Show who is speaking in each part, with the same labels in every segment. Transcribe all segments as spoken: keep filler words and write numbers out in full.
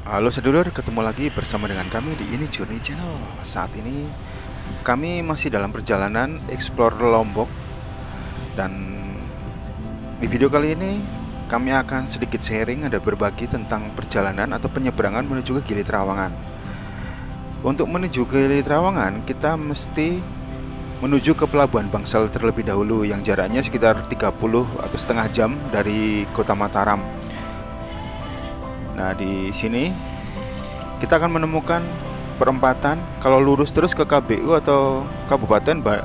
Speaker 1: Halo sedulur, ketemu lagi bersama dengan kami di Ini Journey Channel. Saat ini kami masih dalam perjalanan explore Lombok. Dan di video kali ini kami akan sedikit sharing, ada berbagi tentang perjalanan atau penyeberangan menuju ke Gili Trawangan. Untuk menuju ke Gili Trawangan, kita mesti menuju ke Pelabuhan Bangsal terlebih dahulu, yang jaraknya sekitar tiga puluh atau setengah jam dari Kota Mataram. Nah, di sini kita akan menemukan perempatan kalau lurus terus ke K B U atau Kabupaten ba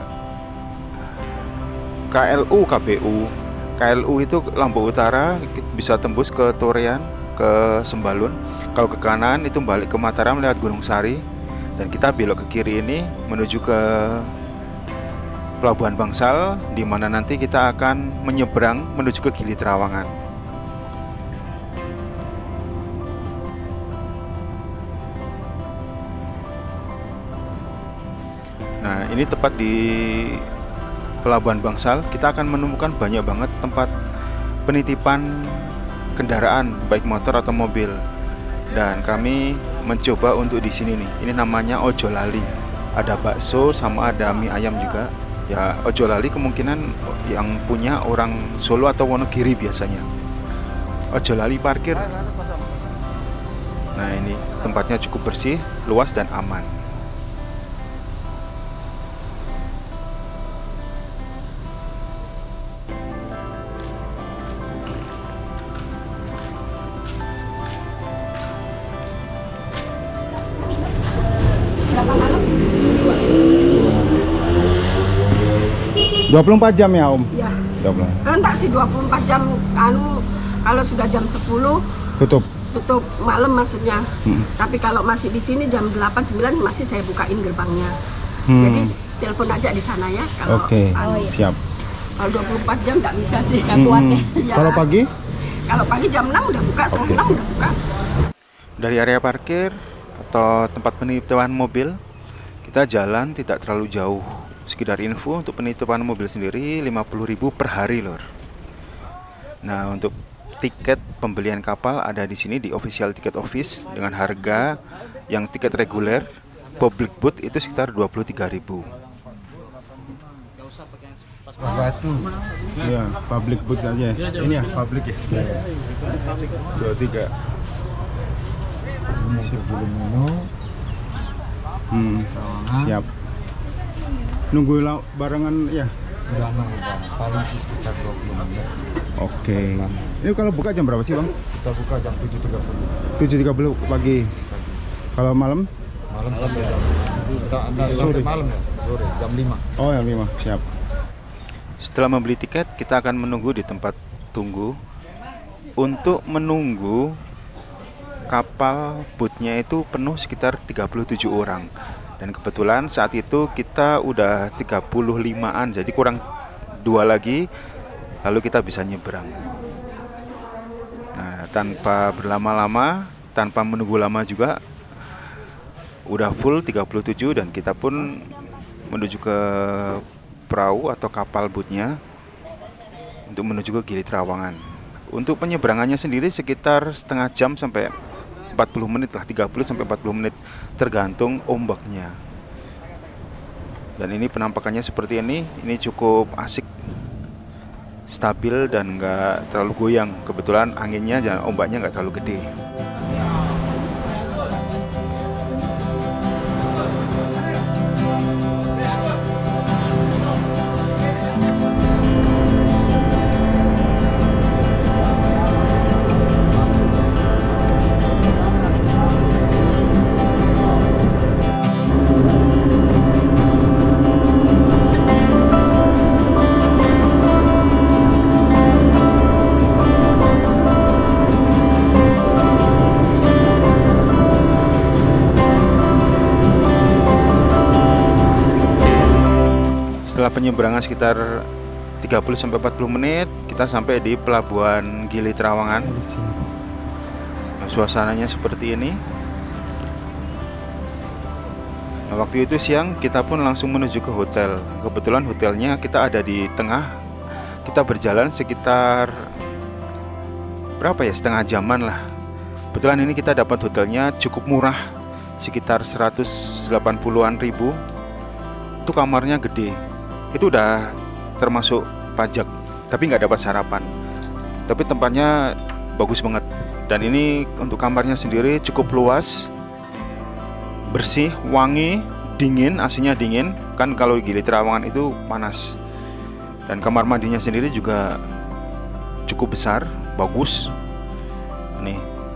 Speaker 1: K L U K B U. K L U itu Lombok Utara, bisa tembus ke Torean, ke Sembalun. Kalau ke kanan itu balik ke Mataram lewat Gunung Sari, dan kita belok ke kiri ini menuju ke Pelabuhan Bangsal, di mana nanti kita akan menyeberang menuju ke Gili Trawangan. Nah, ini tepat di Pelabuhan Bangsal. Kita akan menemukan banyak banget tempat penitipan kendaraan, baik motor atau mobil. Dan kami mencoba untuk di sini nih. Ini namanya Ojo Lali. Ada bakso sama ada mie ayam juga. Ya, Ojo Lali kemungkinan yang punya orang Solo atau Wonogiri biasanya. Ojo Lali parkir. Nah, ini tempatnya cukup bersih, luas dan aman. dua puluh empat jam ya, Om?
Speaker 2: Iya.
Speaker 1: dua puluh.
Speaker 2: Enggak sih dua puluh empat jam, anu kalau sudah jam sepuluh
Speaker 1: Tutup.
Speaker 2: tutup malam maksudnya.
Speaker 1: Hmm.
Speaker 2: Tapi kalau masih di sini jam delapan sembilan masih saya bukain gerbangnya.
Speaker 1: Hmm.
Speaker 2: Jadi telepon aja di sana ya kalau
Speaker 1: Oke,
Speaker 2: anu.
Speaker 1: siap.
Speaker 2: Kalau dua puluh empat jam enggak bisa sih, nggak
Speaker 1: Hmm.
Speaker 2: kuatnya. Iya.
Speaker 1: Kalau pagi?
Speaker 2: Kalau pagi jam enam udah buka, setengah
Speaker 1: Oke.
Speaker 2: enam udah buka.
Speaker 1: Dari area parkir atau tempat penitipan mobil, kita jalan tidak terlalu jauh. Sekedar info, untuk penitipan mobil sendiri lima puluh ribu per hari, lor. Nah, untuk tiket pembelian kapal ada di sini di Official Ticket Office dengan harga yang tiket reguler, public booth itu sekitar dua puluh tiga ribu.
Speaker 3: Batu.
Speaker 1: Ya, public booth aja. Ini ya, public ya. dua puluh tiga.
Speaker 3: Ini sebelum minum.
Speaker 1: Hmm, siap. Nunggu la- barengan ya.
Speaker 3: Udah nunggu bang, paling sih sekitar dua puluh menit.
Speaker 1: Oke. Ini kalau buka jam berapa sih, Bang?
Speaker 3: Kita buka jam tujuh tiga puluh.
Speaker 1: tujuh tiga puluh pagi. Kalau malam?
Speaker 3: Malam sampai jam kita anda
Speaker 1: Sore.
Speaker 3: sampai malam ya, sore jam lima.
Speaker 1: Oh, yang lima, siap. Setelah membeli tiket, kita akan menunggu di tempat tunggu. Untuk menunggu kapal bootnya itu penuh sekitar tiga puluh tujuh orang. Dan kebetulan saat itu kita udah tiga puluh limaan, jadi kurang dua lagi, lalu kita bisa nyebrang. Nah, tanpa berlama-lama, tanpa menunggu lama juga, udah full tiga puluh tujuh, dan kita pun menuju ke perahu atau kapal bootnya untuk menuju ke Gili Trawangan. Untuk penyeberangannya sendiri sekitar setengah jam sampai empat puluh menit lah, tiga puluh sampai empat puluh menit tergantung ombaknya. Dan ini penampakannya seperti ini. Ini cukup asik, stabil dan nggak terlalu goyang. Kebetulan anginnya dan ombaknya nggak terlalu gede. Setelah penyeberangan sekitar tiga puluh sampai empat puluh menit, kita sampai di Pelabuhan Gili Trawangan. Nah, suasananya seperti ini. Nah, waktu itu siang kita pun langsung menuju ke hotel. Kebetulan hotelnya kita ada di tengah. Kita berjalan sekitar berapa ya, setengah jaman lah Kebetulan ini kita dapat hotelnya cukup murah, sekitar seratus delapan puluhan ribu. Itu kamarnya gede, itu udah termasuk pajak, tapi nggak dapat sarapan. Tapi tempatnya bagus banget. Dan ini untuk kamarnya sendiri cukup luas, bersih, wangi, dingin, A C-nya dingin. Kan kalau Gili Trawangan itu panas. Dan kamar mandinya sendiri juga cukup besar, bagus. Nih.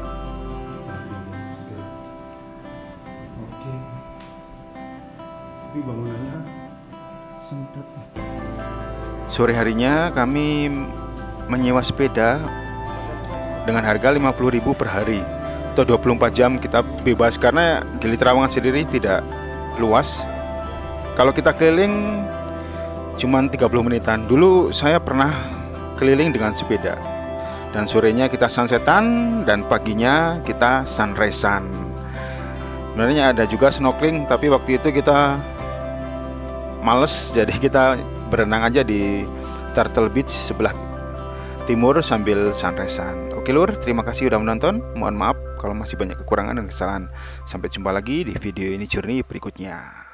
Speaker 1: Oke. Tapi bangunannya sempit. Sore harinya kami menyewa sepeda dengan harga lima puluh ribu per hari atau dua puluh empat jam kita bebas, karena Gili Trawangan sendiri tidak luas. Kalau kita keliling cuman tiga puluh menitan. Dulu saya pernah keliling dengan sepeda, dan sorenya kita sunsetan dan paginya kita sunrisean. Sebenarnya ada juga snorkeling, tapi waktu itu kita males, jadi kita berenang aja di Turtle Beach sebelah timur sambil sunrisean. Oke lur, terima kasih udah menonton. Mohon maaf kalau masih banyak kekurangan dan kesalahan. Sampai jumpa lagi di video ini journey berikutnya.